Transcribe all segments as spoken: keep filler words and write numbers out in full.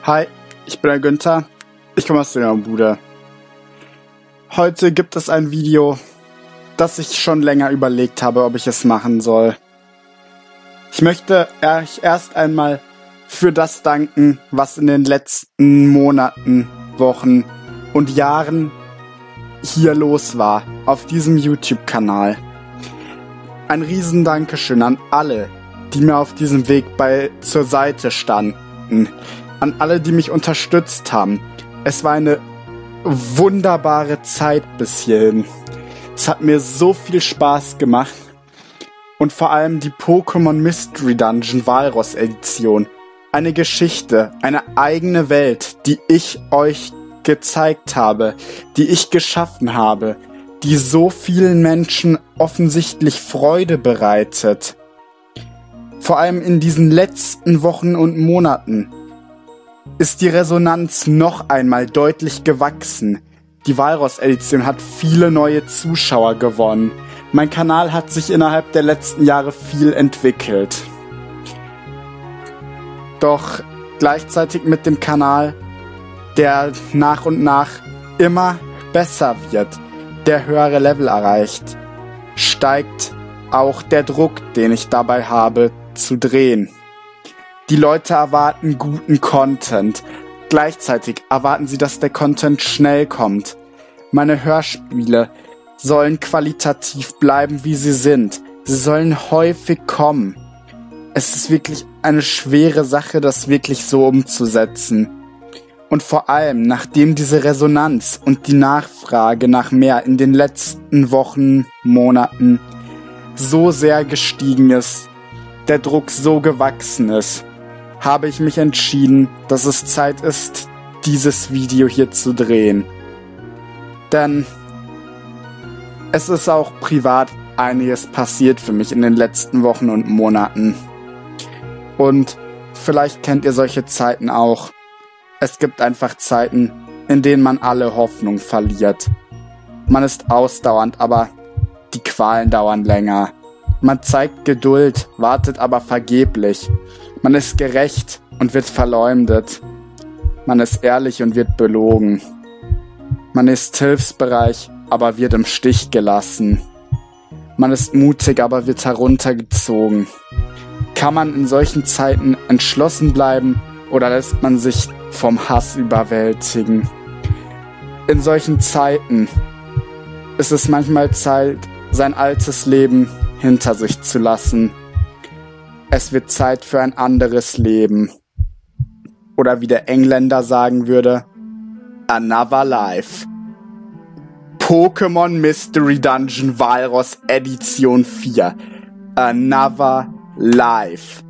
Hi, ich bin der Günther. Ich komme aus der Bude. Heute gibt es ein Video, das ich schon länger überlegt habe, ob ich es machen soll. Ich möchte euch erst einmal für das danken, was in den letzten Monaten, Wochen und Jahren hier los war, auf diesem YouTube-Kanal. Ein riesen Dankeschön an alle, die mir auf diesem Weg bei zur Seite standen. An alle, die mich unterstützt haben. Es war eine wunderbare Zeit bis hierhin. Es hat mir so viel Spaß gemacht. Und vor allem die Pokémon Mystery Dungeon Walross Edition. Eine Geschichte, eine eigene Welt, die ich euch gezeigt habe, die ich geschaffen habe, die so vielen Menschen offensichtlich Freude bereitet. Vor allem in diesen letzten Wochen und Monaten ist die Resonanz noch einmal deutlich gewachsen. Die Walross-Edition hat viele neue Zuschauer gewonnen. Mein Kanal hat sich innerhalb der letzten Jahre viel entwickelt. Doch gleichzeitig mit dem Kanal, der nach und nach immer besser wird, der höhere Level erreicht, steigt auch der Druck, den ich dabei habe, zu drehen. Die Leute erwarten guten Content. Gleichzeitig erwarten sie, dass der Content schnell kommt. Meine Hörspiele sollen qualitativ bleiben, wie sie sind. Sie sollen häufig kommen. Es ist wirklich eine schwere Sache, das wirklich so umzusetzen. Und vor allem, nachdem diese Resonanz und die Nachfrage nach mehr in den letzten Wochen, Monaten so sehr gestiegen ist, der Druck so gewachsen ist, habe ich mich entschieden, dass es Zeit ist, dieses Video hier zu drehen. Denn es ist auch privat einiges passiert für mich in den letzten Wochen und Monaten. Und vielleicht kennt ihr solche Zeiten auch. Es gibt einfach Zeiten, in denen man alle Hoffnung verliert. Man ist ausdauernd, aber die Qualen dauern länger. Man zeigt Geduld, wartet aber vergeblich. Man ist gerecht und wird verleumdet. Man ist ehrlich und wird belogen. Man ist hilfsbereit, aber wird im Stich gelassen. Man ist mutig, aber wird heruntergezogen. Kann man in solchen Zeiten entschlossen bleiben oder lässt man sich vom Hass überwältigen? In solchen Zeiten ist es manchmal Zeit, sein altes Leben hinter sich zu lassen. Es wird Zeit für ein anderes Leben. Oder wie der Engländer sagen würde, another life. Pokémon Mystery Dungeon Walross Edition vier. Another life.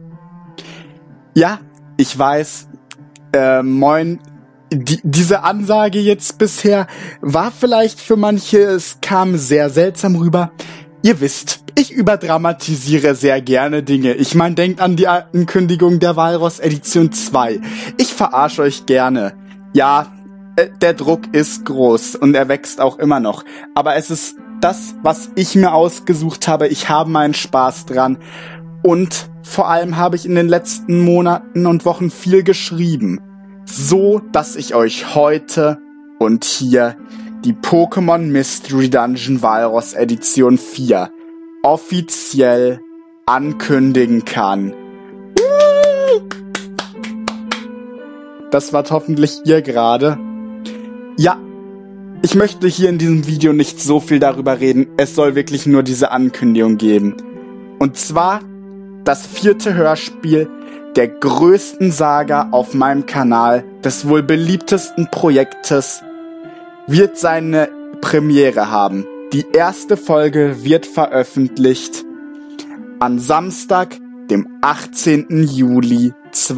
Ja, ich weiß, äh, moin, die, diese Ansage jetzt bisher war vielleicht für manche, es kam sehr seltsam rüber. Ihr wisst, ich überdramatisiere sehr gerne Dinge. Ich meine, denkt an die Ankündigung der Walross Edition zwei. Ich verarsche euch gerne. Ja, äh, der Druck ist groß und er wächst auch immer noch. Aber es ist das, was ich mir ausgesucht habe. Ich habe meinen Spaß dran. Und vor allem habe ich in den letzten Monaten und Wochen viel geschrieben. So, dass ich euch heute und hier die Pokémon Mystery Dungeon Walross Edition vier offiziell ankündigen kann. Das wart hoffentlich ihr gerade. Ja, ich möchte hier in diesem Video nicht so viel darüber reden. Es soll wirklich nur diese Ankündigung geben. Und zwar das vierte Hörspiel der größten Saga auf meinem Kanal, des wohl beliebtesten Projektes, wird seine Premiere haben. Die erste Folge wird veröffentlicht an Samstag, dem achtzehnten Juli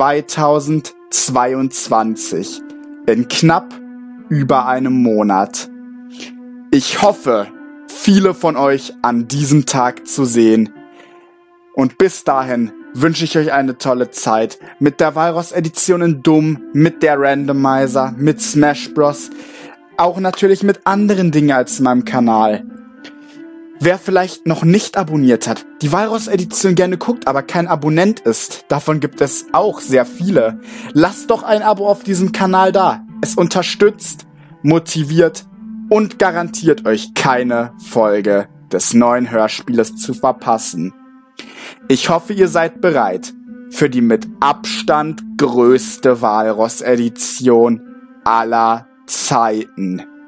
zweitausendzweiundzwanzig. In knapp über einem Monat. Ich hoffe, viele von euch an diesem Tag zu sehen. Und bis dahin wünsche ich euch eine tolle Zeit mit der Walross Edition in Dumm, mit der Randomizer, mit Smash Bros. Auch natürlich mit anderen Dingen als meinem Kanal. Wer vielleicht noch nicht abonniert hat, die Walross-Edition gerne guckt, aber kein Abonnent ist, davon gibt es auch sehr viele. Lasst doch ein Abo auf diesem Kanal da. Es unterstützt, motiviert und garantiert euch keine Folge des neuen Hörspieles zu verpassen. Ich hoffe, ihr seid bereit für die mit Abstand größte Walross-Edition aller Zeiten.